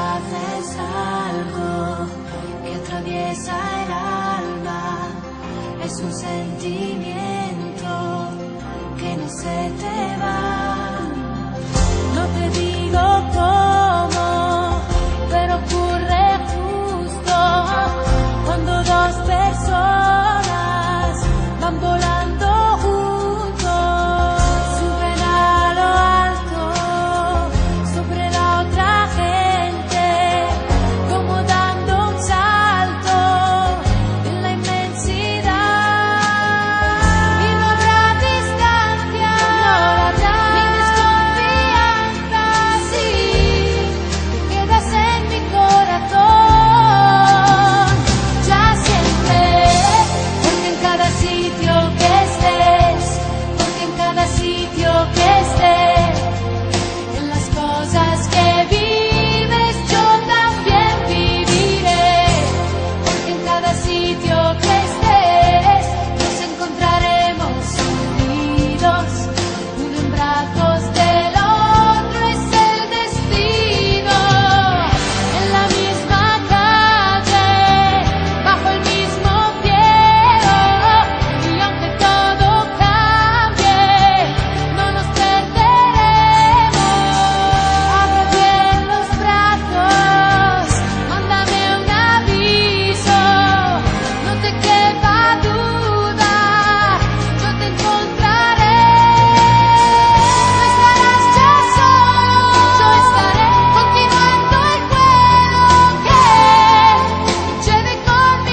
paz es algo que atraviesa el alma, es un sentimiento que no se te va. No te digo cómo, pero ocurre justo cuando dos personas van volando juntos, suben a lo alto sobre la otra gente, como dando un salto en la inmensidad. Y no habrá distancia, ni desconfianza, si te quedas en mi corazón, ya siempre, porque en cada sitio que estés, porque en cada sitio que estés, en las cosas que vives yo también viviré, porque en cada sitio que estés nos encontraremos unidos, uno en brazos del otro es el destino, en la misma calle, bajo el mismo cielo, y aunque todo cambie, no nos perderemos. Abre bien los brazos, mándame un aviso, no te quepa duda, yo te encontraré. No estarás ya solo, yo estaré continuando el vuelo que lleve con mi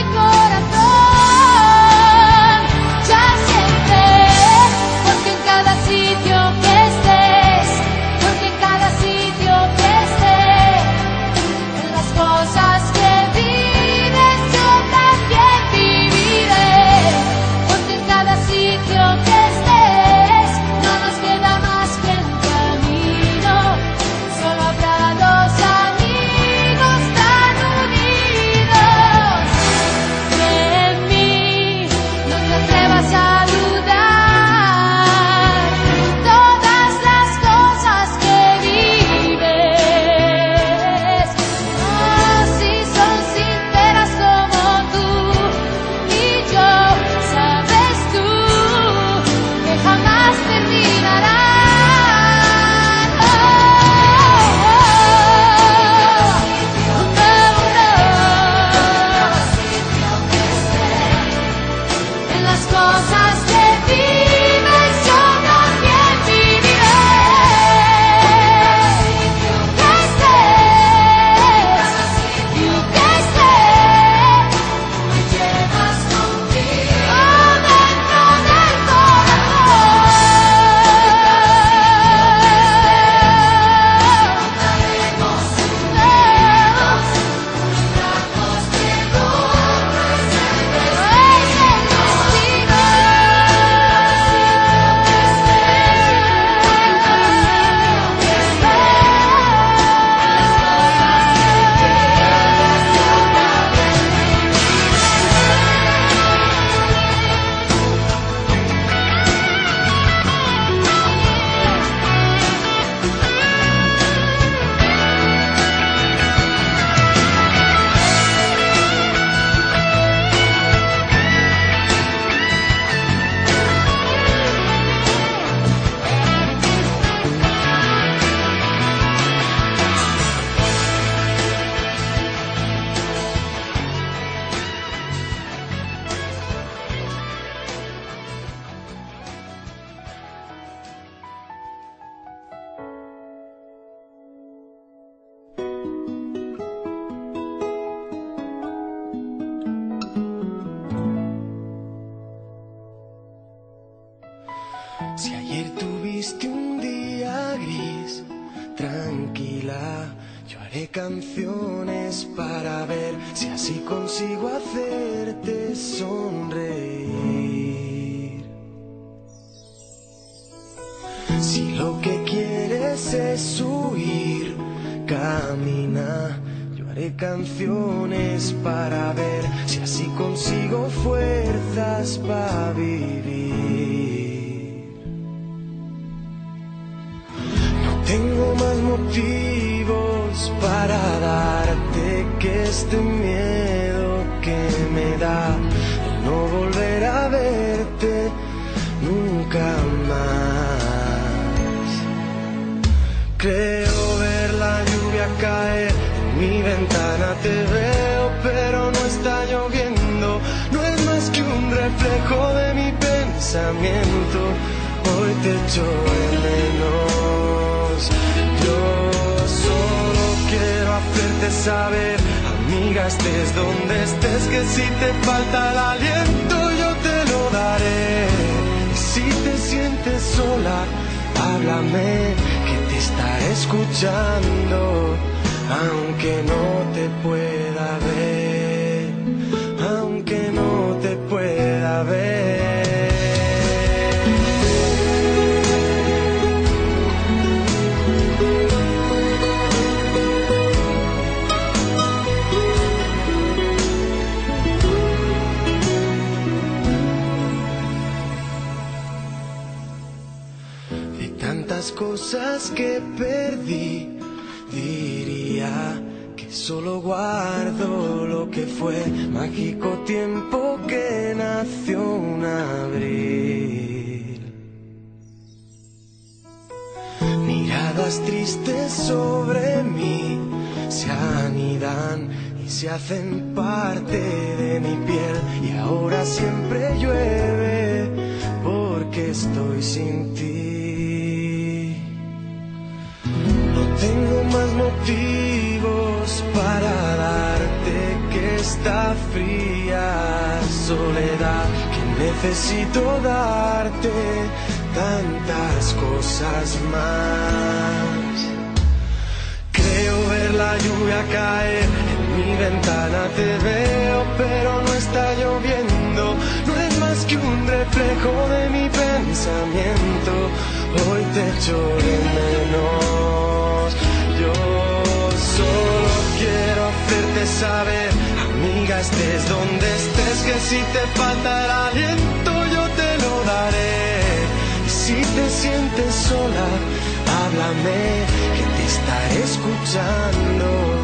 corazón, ya siempre, porque en cada sitio que estés, porque en cada sitio que estés, en las cosas que vives yo también viviré, porque en cada sitio que estés no nos queda más que el camino, solo habrá dos amigos tan unidos. Cree en mí, no te atrevas a dudar, todas las cosas que vives, oh, si son sinceras como tú y yo, sabes tú que jamás terminarán. En las cosas que vives yo también viviré, que estés, que estés, me llevas contigo dentro del corazón. Estaremos unidos, brazos de otro es el destino. Si ayer tuviste un día gris, tranquila, yo haré canciones para ver si así consigo hacerte sonreír. Si lo que quieres es huir, camina, yo haré canciones para ver si así consigo fuerzas para vivir. Tengo más motivos para dar. que este miedo que me da de no volver a verte nunca más. Creo ver la lluvia caer, en mi ventana te veo, pero no está lloviendo, no es más que un reflejo de mi pensamiento. Hoy te echo de menos, yo solo quiero hacerte saber, amiga, estés donde estés, que si te falta el aliento yo te lo daré. Y si te sientes sola, háblame, que te estaré escuchando, aunque no te pueda ver, aunque no te pueda ver. Tantas cosas que perdí, diría que solo guardo lo que fue, mágico tiempo que nació un abril. Miradas tristes sobre mí se anidan y se hacen parte de mi piel, y ahora siempre llueve porque estoy sin ti. Tengo más motivos para darte que esta fría soledad, que necesito darte tantas cosas más. Creo ver la lluvia caer, en mi ventana te veo, pero no está lloviendo, no es más que un reflejo de mi pensamiento. Hoy te echo de menos, yo solo quiero hacerte saber, amiga, estés donde estés, que si te falta el aliento yo te lo daré. Y si te sientes sola, háblame, que te estaré escuchando,